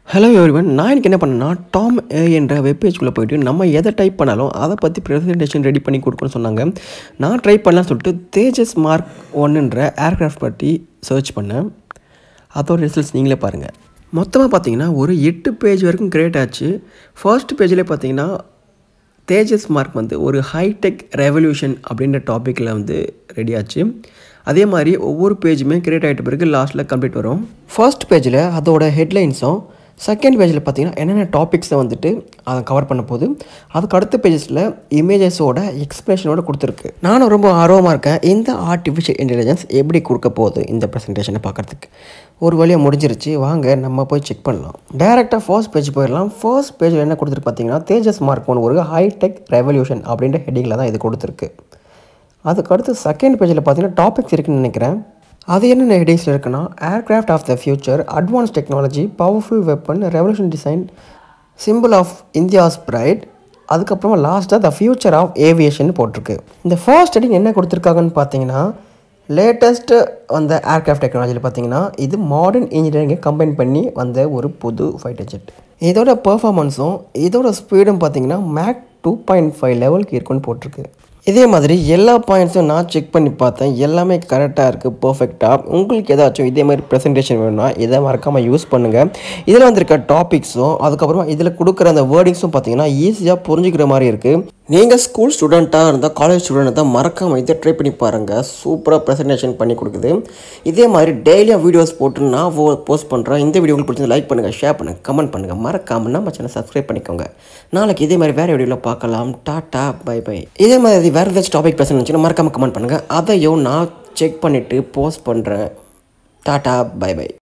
Hello everyone, நான் எனக்கு என்ன பண்ணேன்னா டாம் என்ற வெப்பேஜ்குள்ளே போய்ட்டு நம்ம எதை டைப் பண்ணாலும் அதை பற்றி ப்ரெசன்டேஷன் ரெடி பண்ணி கொடுக்கணும்னு சொன்னாங்க. நான் ட்ரை பண்ணலாம்னு சொல்லிட்டு தேஜஸ் மார்க் 1ன்ற ஏர்க்ராஃப்ட் பற்றி சர்ச் பண்ணேன். அதோட ரிசல்ட்ஸ் நீங்களே பாருங்கள். மொத்தமாக பார்த்தீங்கன்னா ஒரு 8 பேஜ் வரைக்கும் கிரியேட் ஆச்சு. ஃபர்ஸ்ட் பேஜ்லேயே பார்த்தீங்கன்னா தேஜஸ் மார்க் ஒரு ஹைடெக் ரெவல்யூஷன் அப்படின்ற டாப்பிக்கில் ரெடி ஆச்சு. அதே மாதிரி ஒவ்வொரு பேஜுமே கிரியேட் ஆகிட்ட பிறகு லாஸ்ட்டில் கம்ப்ளீட் வரும். ஃபர்ஸ்ட் பேஜில் அதோட ஹெட்லைன்ஸும், செகண்ட் பேஜில் பார்த்தீங்கன்னா என்னென்ன டாபிக்ஸை அதை கவர் பண்ண போகுது, அதுக்கு அடுத்த பேஜஸில் இமேஜஸோட எக்ஸ்பிளேஷனோட கொடுத்துருக்கு. நானும் ரொம்ப ஆர்வமாக இருக்கேன் இந்த ஆர்டிஃபிஷியல் இன்டெலிஜென்ஸ் எப்படி கொடுக்க போகுது இந்த ப்ரெசன்டேஷனை பார்க்குறதுக்கு. ஒரு வழியாக முடிஞ்சிருச்சு, வாங்க நம்ம போய் செக் பண்ணலாம். டேரெக்டாக ஃபர்ஸ்ட் பேஜ் போயிடலாம். ஃபர்ஸ்ட் பேஜில் என்ன கொடுத்துருக்கு பார்த்தீங்கன்னா தேஜஸ் மார்க் 1 ஒரு ஹைடெக் ரெவல்யூஷன் அப்படின்ற ஹெட்டிங்கில் தான் இது கொடுத்துருக்கு. அதுக்கடுத்து செகண்ட் பேஜில் பார்த்தீங்கன்னா டாபிக்ஸ் இருக்குதுன்னு நினைக்கிறேன். அது என்னென்ன ஹெட்டிங்ஸில் இருக்குன்னா aircraft of the future, advance technology, powerful weapon, revolution design, simple of India's pride, அதுக்கப்புறமா லாஸ்ட்டாக த ஃபியூச்சர் ஆஃப் ஏவியேஷன் போட்டிருக்கு. இந்த ஃபர்ஸ்ட் ஹெட்டிங் என்ன கொடுத்துருக்காங்கன்னு பார்த்தீங்கன்னா லேட்டஸ்ட்டு ஏர்க்ராஃப்ட் டெக்னாலஜியில் பார்த்தீங்கன்னா இது மாடர்ன் இன்ஜினியரிங்கை கம்பைன் பண்ணி ஒரு புது ஃபைட்டர் ஜெட். இதோட பெர்ஃபார்மன்ஸும் இதோட ஸ்பீடும் பார்த்தீங்கன்னா மேக் 2.5 லெவலுக்கு இருக்குன்னு போட்டிருக்கு. இதே மாதிரி எல்லா பாயிண்ட்ஸும் நான் செக் பண்ணி பார்த்தேன், எல்லாமே கரெக்டாக இருக்குது, பர்ஃபெக்டாக. உங்களுக்கு ஏதாச்சும் இதே மாதிரி ப்ரெசன்டேஷன் வேணும்னா இதை மறக்காமல் யூஸ் பண்ணுங்கள். இதில் வந்திருக்க டாபிக்ஸும் அதுக்கப்புறமா இதில் கொடுக்குற அந்த வேர்டிங்ஸும் பார்த்தீங்கன்னா ஈஸியாக புரிஞ்சுக்கிற மாதிரி இருக்குது. நீங்கள் ஸ்கூல் ஸ்டூடெண்ட்டாக இருந்தால், காலேஜ் ஸ்டூடெண்ட் தான், மறக்காமல் இதை ட்ரை பண்ணி பாருங்கள். சூப்பராக ப்ரெசன்டேஷன் பண்ணி கொடுக்குது. இதே மாதிரி டெய்லியாக வீடியோஸ் போட்டு நான் போஸ்ட் பண்ணுறேன். இந்த வீடியோ உங்களுக்கு பிடிச்சது லைக் பண்ணுங்கள், ஷேர் பண்ணுங்கள், கமெண்ட் பண்ணுங்கள். மறக்காமல் நம்ம சேனல் சப்ஸ்கிரைப் பண்ணிக்கோங்க. நாளைக்கு இதே மாதிரி வேறு வீடியோவில் பார்க்கலாம். Ta-ta, bye bye. இதே மாதிரி வேறு ஏதாச்சும் டாபிக் பேசணும்னு நினச்சின்னா மறக்காமல் கமெண்ட் பண்ணுங்கள். அதையும் நான் செக் பண்ணிவிட்டு போஸ்ட் பண்ணுறேன். Ta-ta, bye by.